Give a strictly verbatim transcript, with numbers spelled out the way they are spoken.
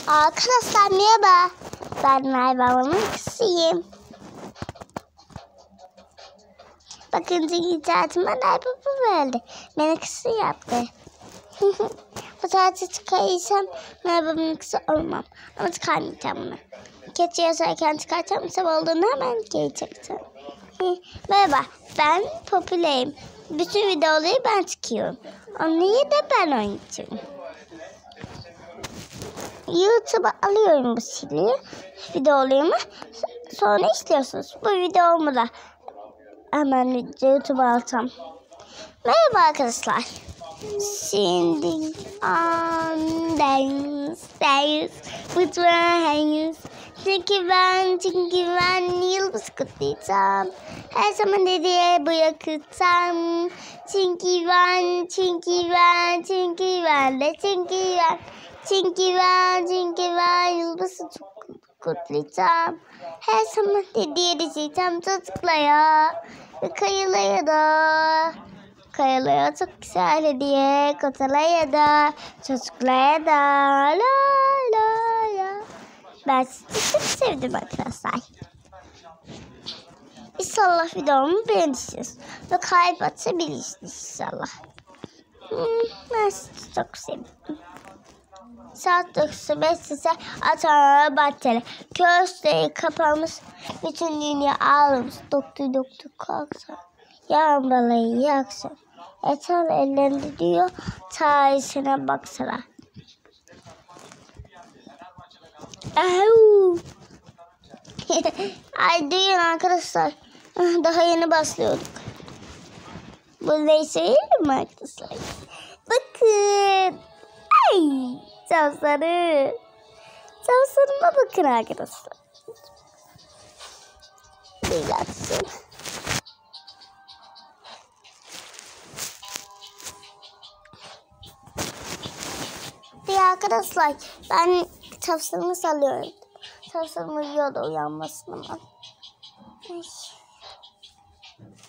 Arkadaşlar merhaba. Ben Merve'nin kızıyım. Bakın internetimden Merve verdi. Beni kızı yaptı. Bu tatil çıkarsam Merve'nin kızı olmam. Ama çıkarmayacağım bunu. Keçi yazarken çıkartacağım. Sabah olduğunda hemen geri çıkacağım. Merhaba, ben popülerim. Bütün videoları ben çıkıyorum. Onları da ben oynayacağım. YouTube'a alıyorum bu siliyi, videolarımı. Sonra istiyorsunuz. Bu videomu da hemen YouTube'a alacağım. Merhaba arkadaşlar. Şimdi andayız. Mutfağıyız. Çünkü ben, çünkü ben yıldız kutlayacağım. Her zaman dediğe bırakacağım. Çünkü ben, çünkü ben, çünkü ben de, çünkü ben. Çünkü ben, çünkü ben yıldızı çok kutlayacağım. Her zaman dediğe diyeceğim çocuklara. Ve kayılaya da. Kayılaya çok güzel hediye. Kutulara da. Çocuklara da. La la la. Ben sizi çok sevdim arkadaşlar. İnşallah videomu beğenirsiniz. Ve kalp atabilirsiniz inşallah. Hmm, ben sizi çok sevdim. Saat dokuz beş size atar batteri. Köşeyi kapamış. Bütün dünya ağlamış. Doktor doktor kalksa. Yağmurlayı yaksa. Etal ellerinde diyor. Tarihine baksana. Ay duyun arkadaşlar. Daha yeni başlıyorduk. Burayı söyleyelim mi arkadaşlar? Bakın. Ay. Çavsarı. Çavsarıma bakın arkadaşlar. Relaxın. Bir arkadaşlar ben çavsarımı salıyorum. Çavsarım uyuyordu uyanmasın ama. Ay.